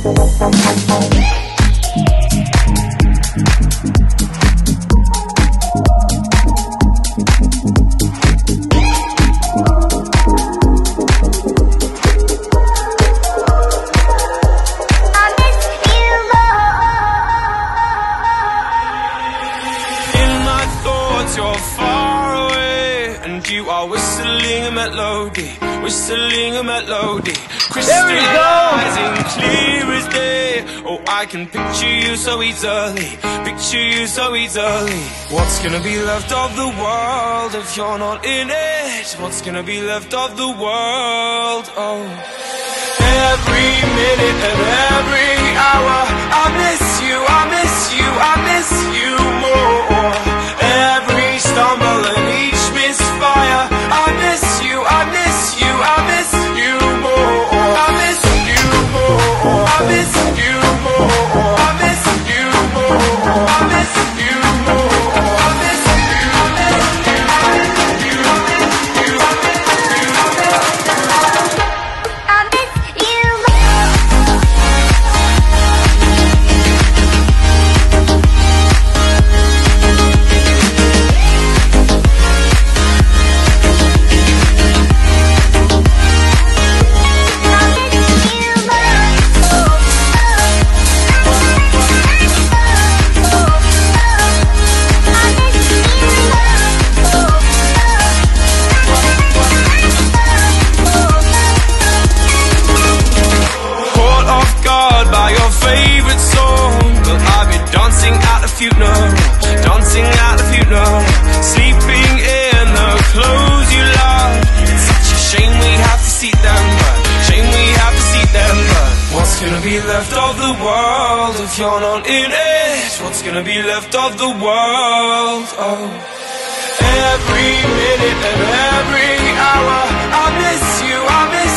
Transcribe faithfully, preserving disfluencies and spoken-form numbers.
You're far away, and you are whistling a melody, whistling a melody, crystallizing clear as day. Oh, I can picture you so easily, picture you so easily. What's gonna be left of the world if you're not in it? What's gonna be left of the world? Oh, every minute and every hour, I miss you, I miss you, I miss you more. Every stumble and each misfire, I miss you, I miss you, I miss you more. I miss you more. I miss you more. I miss you more. I miss you more. I miss you. I miss you. I miss you. I miss you. I miss you. I miss you funeral, dancing at the funeral, sleeping in the clothes you love. It's such a shame we have to see them, but shame we have to see them, but what's gonna be left of the world if you're not in it? What's gonna be left of the world? Oh, every minute and every hour, I miss you, I miss